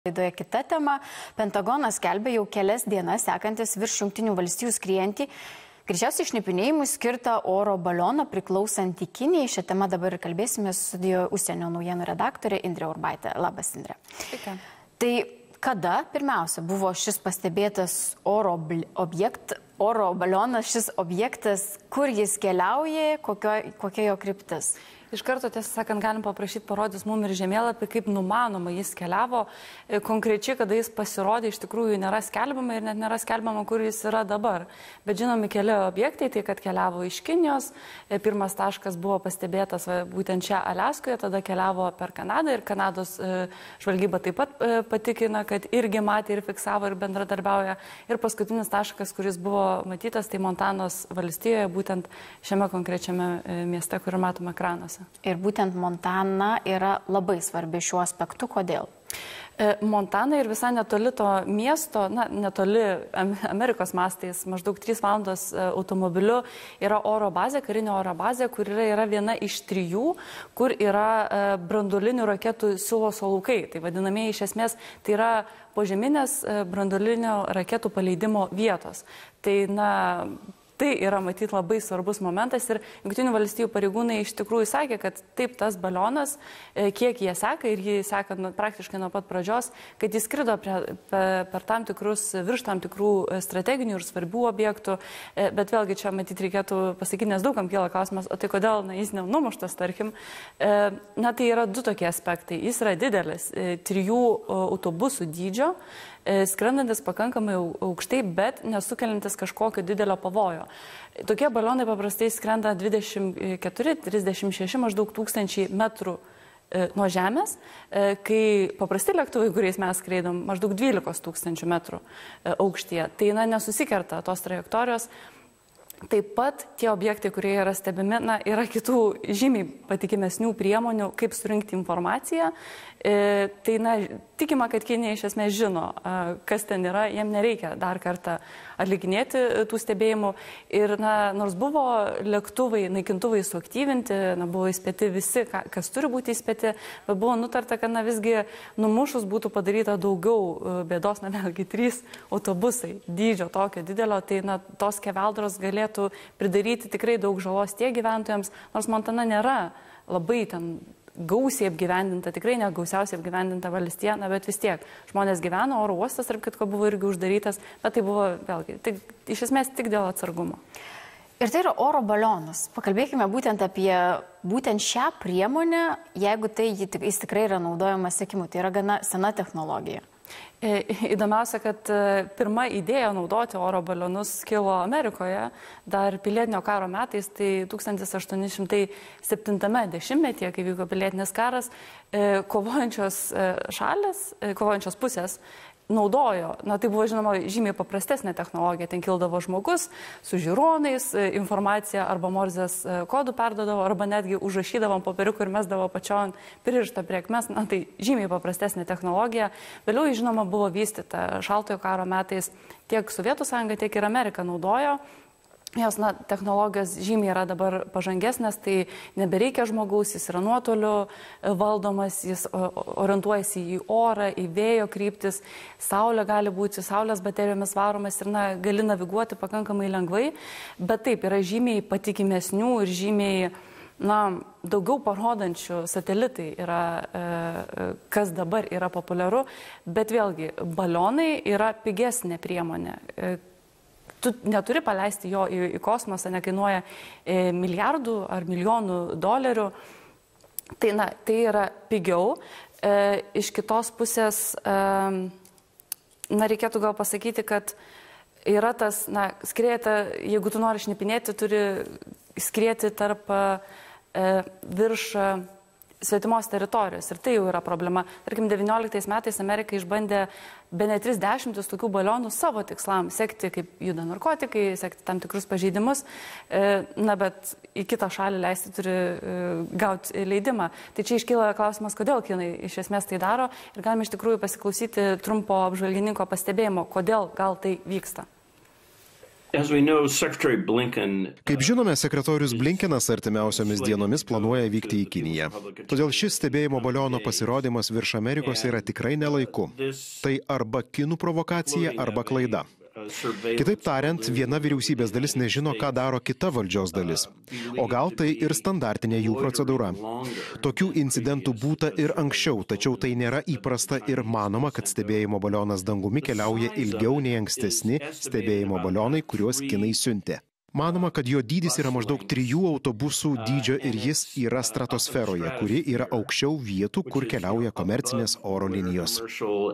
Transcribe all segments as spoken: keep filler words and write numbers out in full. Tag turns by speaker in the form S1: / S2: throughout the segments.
S1: Laidoje kita tema. Pentagonas skelbia jau kelias dienas sekantis virš Jungtinių valstijų skriejantį greičiausiai šnipinėjimui skirtą oro balioną priklausantį Kinijai. Šią temą dabar ir kalbėsime su studijoje užsienio naujienų redaktorė Indrė Urbaitė. Labas, Indrė.
S2: Sveiki.
S1: Tai kada pirmiausia buvo šis pastebėtas oro, objekt, oro balionas, šis objektas, kur jis keliauja, kokio, kokia jo kryptis?
S2: Iš karto, tiesą sakant, galim paprašyti parodys mums ir žemėlapį, kaip numanoma jis keliavo. Konkrečiai, kada jis pasirodė, iš tikrųjų nėra skelbiama ir net nėra skelbiama, kur jis yra dabar. Bet žinomi keli objektai, tai kad keliavo iš Kinijos. Pirmas taškas buvo pastebėtas va, būtent čia Aliaskoje, tada keliavo per Kanadą ir Kanados žvalgyba taip pat patikina, kad irgi matė ir fiksavo ir bendradarbiauja. Ir paskutinis taškas, kuris buvo matytas, tai Montanos valstijoje, būtent šiame konkrečiame mieste, kurį matome ekranuose.
S1: Ir būtent Montana yra labai svarbi šiuo aspektu. Kodėl?
S2: Montana ir visai netoli to miesto, na, netoli Amerikos mastais, maždaug trys valandos automobiliu, yra oro bazė, karinė oro bazė, kur yra, yra viena iš trijų, kur yra branduolinių raketų siloso laukai. Tai vadinamieji iš esmės, tai yra požeminės branduolinio raketų paleidimo vietos. Tai, na, Tai yra matyti labai svarbus momentas ir Jungtinių valstijų pareigūnai iš tikrųjų sakė, kad taip tas balionas, kiek jie seka ir jį seka nu, praktiškai nuo pat pradžios, kad jis skrido prie, per, per tam tikrus, virš tam tikrų strateginių ir svarbių objektų, bet vėlgi čia matyti reikėtų pasakyti, nes daugam kyla klausimas, o tai kodėl na, jis nenumuštas, tarkim. Na tai yra du tokie aspektai. Jis yra didelis, trijų autobusų dydžio, skrendantis pakankamai aukštai, bet nesukeliantis kažkokio didelio pavojo. Tokie balionai paprastai skrenda dvidešimt keturi trisdešimt šeši maždaug tūkstančiai metrų nuo žemės, kai paprasti lėktuvai, kuriais mes skraidom, maždaug dvylikos tūkstančių metrų aukštyje. Tai na, nesusikerta tos trajektorijos. Taip pat tie objektai, kurie yra stebimi, na, yra kitų žymiai patikimesnių priemonių, kaip surinkti informaciją. E, tai, na, tikima, kad Kinija iš esmės žino, kas ten yra, jiem nereikia dar kartą atlikinėti tų stebėjimų. Ir, na, nors buvo lėktuvai, naikintuvai suaktyvinti, na, buvo įspėti visi, kas turi būti įspėti, bet buvo nutarta, kad, na, visgi numušus būtų padaryta daugiau bėdos, na, vėlgi trys autobusai dydžio tokio didelio, tai, na, tos skeveldros galėtų pridaryti tikrai daug žalos tiek gyventojams, nors Montana nėra labai ten gausiai apgyvendinta, tikrai ne gausiausiai apgyvendinta valstija, na, bet vis tiek žmonės gyveno, oro uostas, tarp kitko, buvo irgi uždarytas, bet tai buvo, vėlgi, tik, iš esmės tik dėl atsargumo.
S1: Ir tai yra oro balionas. Pakalbėkime būtent apie būtent šią priemonę, jeigu tai jis tikrai yra naudojamas sekimui. Tai yra gana sena technologija.
S2: Įdomiausia, kad pirma idėja naudoti oro balionus kilo Amerikoje dar pilietinio karo metais, tai tūkstantis aštuoni šimtai septintame dešimtmetyje, kai vyko pilietinis karas, kovojančios šalės, kovojančios pusės naudojo, na tai buvo žinoma žymiai paprastesnė technologija, ten kildavo žmogus su žiūronais, informaciją arba morzės kodų perdodavo, arba netgi užrašydavom popieriukų ir mesdavo pačion pririštą prie akmens, na tai žymiai paprastesnė technologija. Vėliau, žinoma, buvo vystyta šaltojo karo metais, tiek Sovietų sąjunga, tiek ir Amerika naudojo. Jos na, technologijos žymiai yra dabar pažangesnės, tai nebereikia žmogaus, jis yra nuotoliu valdomas, jis orientuojasi į orą, į vėjo kryptis, saulė gali būti, saulės baterijomis varomas ir na, gali naviguoti pakankamai lengvai, bet taip yra žymiai patikimesnių ir žymiai na, daugiau parodančių satelitai yra, kas dabar yra populiaru, bet vėlgi balionai yra pigesnė priemonė. Tu neturi paleisti jo į, į kosmosą, nekainuoja e, milijardų ar milijonų dolerių. Tai, na, tai yra pigiau. E, iš kitos pusės, e, na, reikėtų gal pasakyti, kad yra tas, na, skrieta, jeigu tu nori šnipinėti, turi skrieti tarp e, virš svetimos teritorijos. Ir tai jau yra problema. Tarkim, devynioliktais metais Amerika išbandė bene tris dešimtis tokių balionų savo tikslam, sekti, kaip juda narkotikai, sekti tam tikrus pažeidimus, na, bet į kitą šalį leisti turi gauti leidimą. Tai čia iškyla klausimas, kodėl kinai iš esmės tai daro ir galime iš tikrųjų pasiklausyti trumpo apžvalgininko pastebėjimo, kodėl gal tai vyksta.
S3: Kaip žinome, sekretorius Blinkenas artimiausiomis dienomis planuoja vykti į Kiniją. Todėl šis stebėjimo baliono pasirodymas virš Amerikos yra tikrai nelaiku. Tai arba kinų provokacija, arba klaida. Kitaip tariant, viena vyriausybės dalis nežino, ką daro kita valdžios dalis. O gal tai ir standartinė jų procedūra. Tokių incidentų būta ir anksčiau, tačiau tai nėra įprasta ir manoma, kad stebėjimo balionas dangumi keliauja ilgiau nei ankstesni stebėjimo balionai, kuriuos kinai siuntė. Manoma, kad jo dydis yra maždaug trijų autobusų dydžio ir jis yra stratosferoje, kuri yra aukščiau vietų, kur keliauja komercinės oro linijos.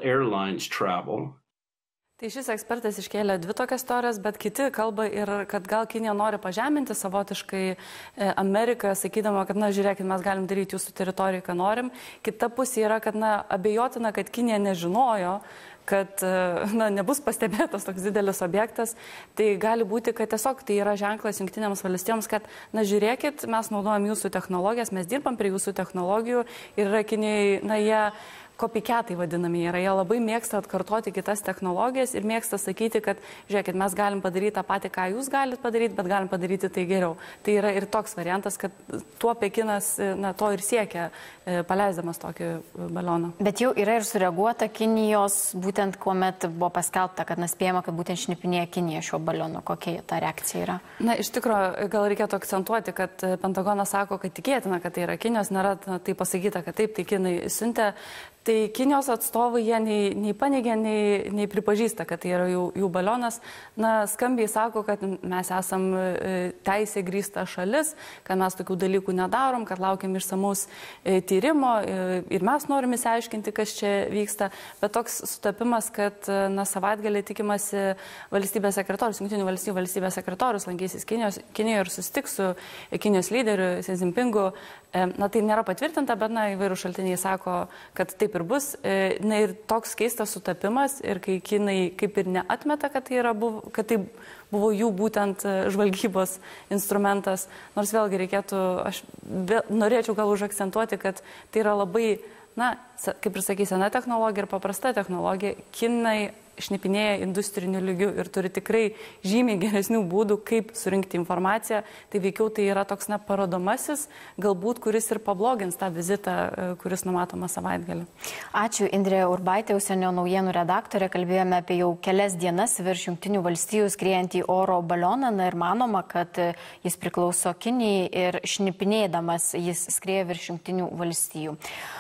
S2: Tai šis ekspertas iškėlė dvi tokias teorijas, bet kiti kalba ir, kad gal Kinija nori pažeminti savotiškai Ameriką, sakydama, kad, na, žiūrėkit, mes galim daryti jūsų teritoriją, ką norim. Kita pusė yra, kad, na, abejotina, kad Kinija nežinojo, kad, na, nebus pastebėtas toks didelis objektas. Tai gali būti, kad tiesiog tai yra ženklas Jungtinėms valstijoms, kad, na, žiūrėkit, mes naudojam jūsų technologijas, mes dirbam prie jūsų technologijų ir yra Kinijai, na, jie kopiketai vadinami yra. Jie labai mėgsta atkartoti kitas technologijas ir mėgsta sakyti, kad, žiūrėkit, mes galim padaryti tą patį, ką jūs galite padaryti, bet galim padaryti tai geriau. Tai yra ir toks variantas, kad tuo Pekinas, na, to ir siekia, paleisdamas tokį balioną.
S1: Bet jau yra ir sureaguota Kinijos, būtent kuomet buvo paskelbta, kad nuspėjama, kad būtent šnipinėja Kinija šiuo balionu. Kokia ta reakcija yra?
S2: Na, iš tikrųjų, gal reikėtų akcentuoti, kad Pentagonas sako, kad tikėtina, kad tai yra Kinijos, nėra tai pasakyta, kad taip, tai Kinai siuntė. Tai Kinijos atstovai jie nei, nei paneigė, nei, nei pripažįsta, kad tai yra jų, jų balionas. Na, skambiai sako, kad mes esam teisė grįsta šalis, kad mes tokių dalykų nedarom, kad laukiam išsamaus tyrimo ir mes norim įsiaiškinti, kas čia vyksta. Bet toks sutapimas, kad, na, savaitgalį tikimasi valstybės sekretorius, Jungtinių valstybių valstybės sekretorius lankysis Kinijos, Kinijoje ir susitiks su Kinijos lyderiu Xi Jinpingu. Na, tai nėra patvirtinta, bet, na, įvairių šaltiniai sako, kad taip ir bus. Na, ir toks keistas sutapimas ir kai Kinai kaip ir neatmeta, kad tai, yra, kad tai buvo jų būtent žvalgybos instrumentas. Nors vėlgi reikėtų, aš vėl, norėčiau gal užakcentuoti, kad tai yra labai, na, kaip ir sakys, sena technologija ir paprasta technologija. Kinai šnipinėja industriniu lygiu ir turi tikrai žymiai geresnių būdų, kaip surinkti informaciją. Tai veikiau tai yra toks, na, parodomasis, galbūt kuris ir pablogins tą vizitą, kuris numatoma savaitgalį.
S1: Ačiū, Indrė Urbaitė, užsienio naujienų redaktorė. Kalbėjome apie jau kelias dienas virš Jungtinių valstijų skriejantį oro balioną. Na, ir manoma, kad jis priklauso Kinijai ir šnipinėdamas jis skrieja virš Jungtinių valstijų.